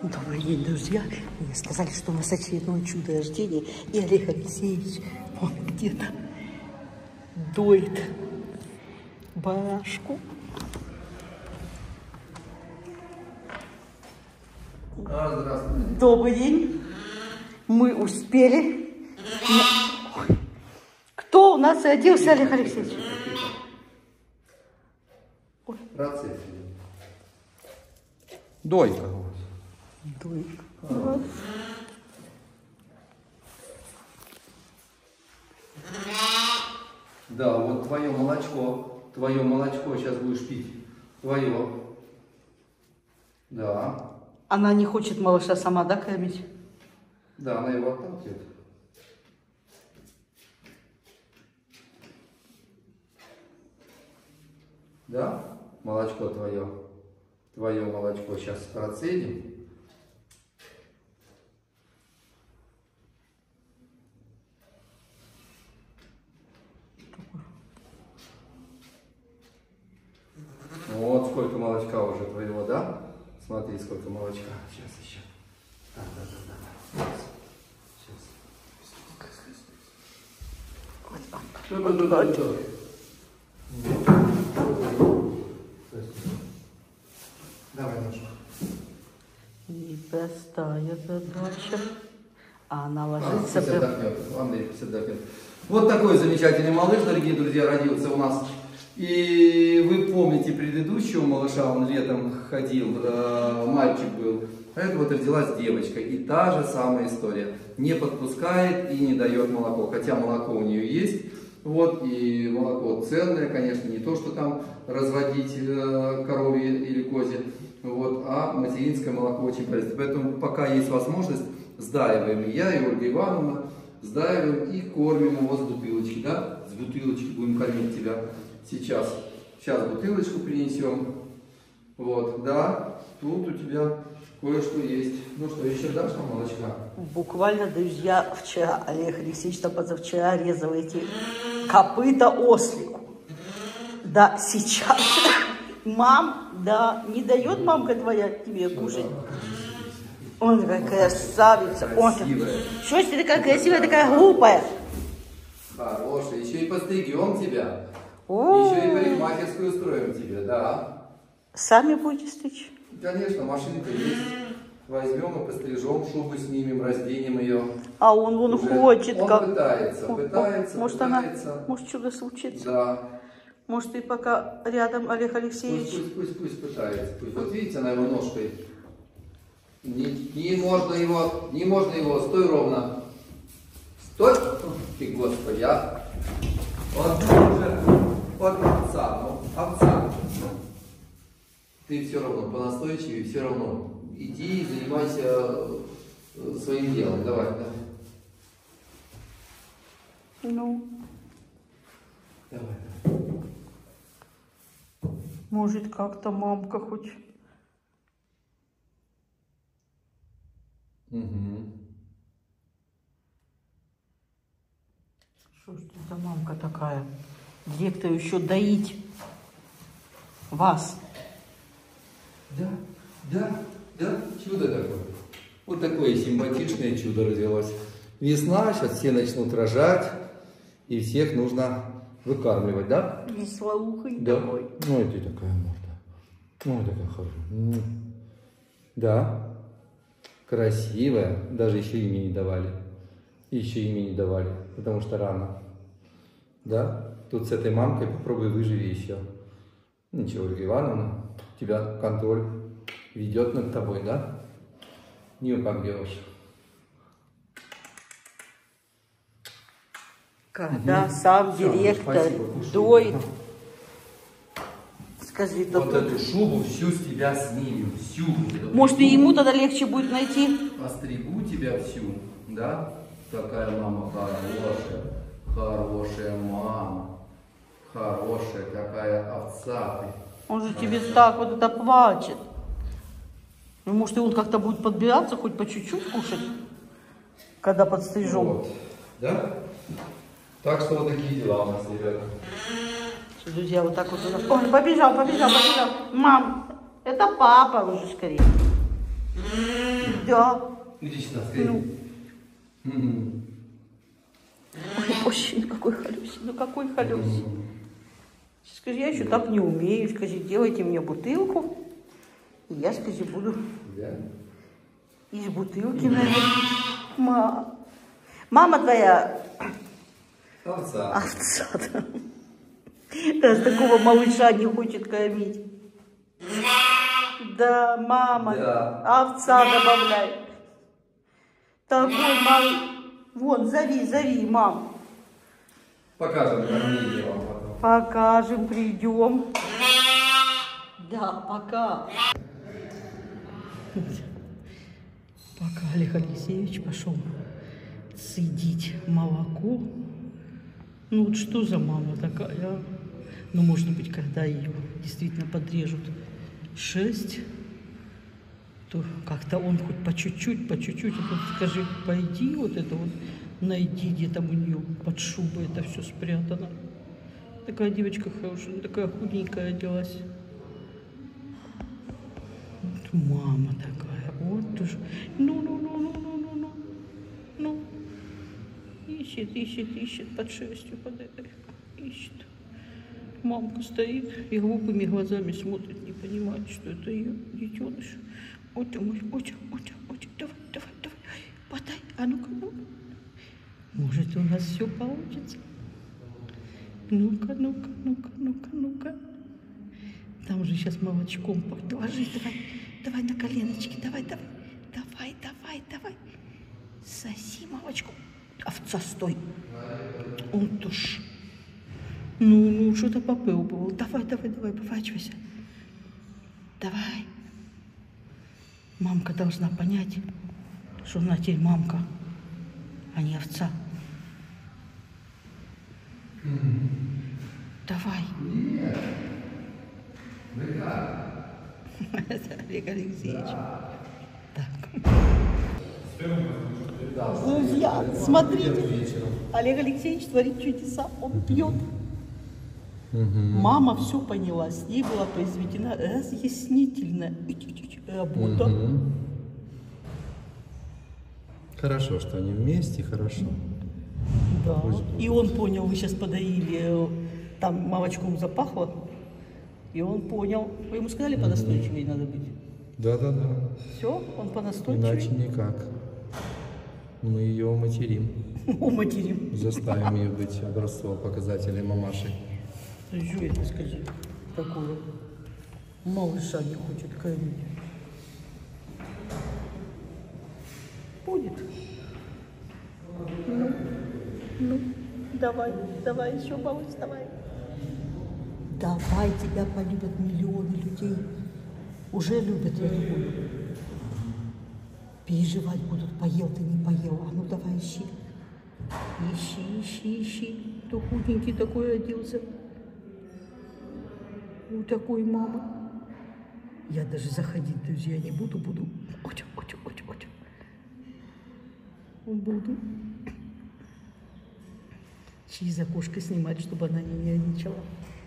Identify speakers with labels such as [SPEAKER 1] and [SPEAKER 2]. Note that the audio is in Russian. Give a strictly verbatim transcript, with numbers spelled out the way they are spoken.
[SPEAKER 1] Добрый день, друзья. Мне сказали, что у нас очередное чудо рождения. И Олег Алексеевич, он где-то доит барашку.
[SPEAKER 2] А, здравствуйте.
[SPEAKER 1] Добрый день. Мы успели. Ой. Кто у нас родился, Олег Алексеевич?
[SPEAKER 2] Рация. Дойка у вас.
[SPEAKER 1] Дойка.
[SPEAKER 2] А. Да, вот твое молочко. Твое молочко сейчас будешь пить. Твое. Да.
[SPEAKER 1] Она не хочет малыша сама, да, кормить?
[SPEAKER 2] Да, она его отталкивает. Да? Молочко твое. Твое молочко сейчас процедим. Вот сколько молочка уже твоего, да? Смотри, сколько молочка. Сейчас еще. Да, да, да, да. Сейчас. Что это такое? Давай ножку.
[SPEAKER 1] Непростая задача. А она
[SPEAKER 2] А,
[SPEAKER 1] ложится...
[SPEAKER 2] пусть отдохнет. Андрей, пусть отдохнет. Вот такой замечательный малыш, дорогие друзья, родился у нас. И вы помните предыдущего малыша, он летом ходил, э, мальчик был. А это вот родилась девочка. И та же самая история. Не подпускает и не дает молоко. Хотя молоко у нее есть. Вот, и молоко ценное, конечно, не то, что там разводить э, коровье или козе, вот, а материнское молоко очень полезно. Поэтому пока есть возможность, сдаиваем и я, и Ольга Ивановна, сдаиваем и кормим его с бутылочки, да? С бутылочки будем кормить тебя сейчас. Сейчас бутылочку принесем. Вот, да, тут у тебя кое-что есть. Ну что, еще дашь нам молочка?
[SPEAKER 1] Буквально, друзья, вчера Олег Алексеевич, там позавчера резал эти копыта ослику. Да, сейчас. Мам, да, не дает мамка твоя тебе кушать. Он такая красавица. Он, что ж ты такая красивая, такая глупая?
[SPEAKER 2] Хорошая, еще и постригем тебя.
[SPEAKER 1] О,
[SPEAKER 2] еще и парикмахерскую устроим тебе, да.
[SPEAKER 1] Сами будете стричь?
[SPEAKER 2] Конечно, машинка есть. Возьмем и пострижем, шубу снимем, разденем ее.
[SPEAKER 1] А он, он
[SPEAKER 2] Уже
[SPEAKER 1] хочет.
[SPEAKER 2] Он
[SPEAKER 1] как...
[SPEAKER 2] пытается,
[SPEAKER 1] он,
[SPEAKER 2] пытается,
[SPEAKER 1] может,
[SPEAKER 2] пытается.
[SPEAKER 1] Она, может, чудо случится?
[SPEAKER 2] Да.
[SPEAKER 1] Может, и пока рядом Олег
[SPEAKER 2] Пусть,
[SPEAKER 1] Алексеевич?
[SPEAKER 2] пусть, пусть, пусть пытается. Пусть. Вот видите, она его ножкой. Не, не можно его, не можно его, стой ровно. Стой! Ты, Господи, а! Он уже, вот овца, ну, овца. Ты все равно, понастойчивее, все равно. Иди и занимайся своим делом. Давай, давай.
[SPEAKER 1] Ну.
[SPEAKER 2] Давай.
[SPEAKER 1] Может, как-то мамка хоть...
[SPEAKER 2] Угу.
[SPEAKER 1] Что ж ты за мамка такая? Где-то еще доить вас?
[SPEAKER 2] Да, да, да, чудо такое. Вот такое симпатичное чудо родилось. Весна, сейчас все начнут рожать, и всех нужно выкармливать, да?
[SPEAKER 1] Веслоухой
[SPEAKER 2] Да.
[SPEAKER 1] такой.
[SPEAKER 2] Ну и ты такая морда. Ну, такая хорошая. Да. Красивая. Даже еще имя не давали. Еще имя не давали, потому что рано. Да? Тут с этой мамкой попробуй выживи еще. Ничего, Ольга Ивановна, тебя контроль ведет над тобой, да? Не как делаешь.
[SPEAKER 1] Когда
[SPEAKER 2] угу.
[SPEAKER 1] сам
[SPEAKER 2] Все,
[SPEAKER 1] директор
[SPEAKER 2] спасибо,
[SPEAKER 1] доит, скажи,
[SPEAKER 2] вот
[SPEAKER 1] то...
[SPEAKER 2] эту шубу всю с тебя снимем, всю.
[SPEAKER 1] Может, и ему тогда легче будет найти?
[SPEAKER 2] Постригу тебя всю, да? Такая мама хорошая, хорошая мама, хорошая, какая овца ты.
[SPEAKER 1] Он же тебе так вот это плачет. Ну, может, и он как-то будет подбираться, хоть по чуть-чуть кушать, когда подстрижем.
[SPEAKER 2] Вот, да? Так что вот такие дела у нас, ребята.
[SPEAKER 1] Друзья, вот так вот у нас. Ой, побежал, побежал, побежал. Мам, это папа уже скорее. Да.
[SPEAKER 2] Иди сюда, скорее.
[SPEAKER 1] Ну.
[SPEAKER 2] Угу.
[SPEAKER 1] Ой, боже, ну какой халюсь, ну какой халюсь. Скажи, я еще так не умею. Скажи, делайте мне бутылку, и я, скажи, буду
[SPEAKER 2] Да?
[SPEAKER 1] из бутылки налить. Мама. Мама твоя
[SPEAKER 2] Овца.
[SPEAKER 1] овца, да. Раз такого малыша не хочет кормить. Да, мама,
[SPEAKER 2] Да.
[SPEAKER 1] овца добавляй. Такой малый. Вон, зови, зови, мам.
[SPEAKER 2] Покажем кормление вам потом.
[SPEAKER 1] Покажем, придем. Да, пока. Пока Олег Алексеевич пошел цедить молоко. Ну вот что за мама такая? Ну, может быть, когда ее действительно подрежут шесть, то как-то он хоть по чуть-чуть, по чуть-чуть, а тут скажи, пойди вот это вот, найди, где там у нее под шубой это все спрятано. Такая девочка хорошая, такая худенькая оделась. Вот мама такая, вот уж. Ну, ну, ну, ну, ну, ну, ну, ну. Ищет, ищет, ищет под шерстью, под этой, ищет. Мамка стоит и глупыми глазами смотрит, не понимает, что это ее детеныш. Отя, мой, отя, отя, отя, давай, давай, давай, подай, а ну-ка, ну-ка. Может, у нас все получится. Ну-ка, ну-ка, ну-ка, ну-ка, ну-ка. Там же сейчас молочком ложись, давай, давай на коленочки, давай, давай, давай, давай, давай. Соси молочком. Овца, стой. Он туш. Ну, ну, что-то попробовал. Давай, давай, давай, поворачивайся. Давай. Мамка должна понять, что она теперь мамка, а не овца. Mm-hmm. Давай. Нет. Вы как? Это Олег Алексеевич. Да. Так. Друзья, смотрите. Олег Алексеевич творит чудеса. Он пьет. Угу. Мама все поняла. С ней была произведена разъяснительная работа. Угу.
[SPEAKER 3] Хорошо, что они вместе, хорошо.
[SPEAKER 1] Да. Пусть... И он понял, вы сейчас подоили, там молочком запахло. И он понял. Вы ему сказали, угу. Понастойчивее надо быть?
[SPEAKER 3] Да, да, да.
[SPEAKER 1] Все, он понастойчивее?
[SPEAKER 3] Иначе никак. Мы ее уматерим.
[SPEAKER 1] Уматерим.
[SPEAKER 3] Заставим ее быть образцово-показателем мамаши.
[SPEAKER 1] Что это, скажи, такое? Малыша не хочет кормить. Будет? Ну, ну, давай, давай еще, малыш, давай. Давай, тебя полюбят миллионы людей. Уже любят, я думаю. Переживать будут, поел ты, не поел. А ну давай ищи. Ищи, ищи, ищи. Кто худенький такой оделся. У такой мамы. Я даже заходить, друзья, не буду, буду. Отя, отя, отя, отя. Буду. Через окошко снимать, чтобы она не нервничала.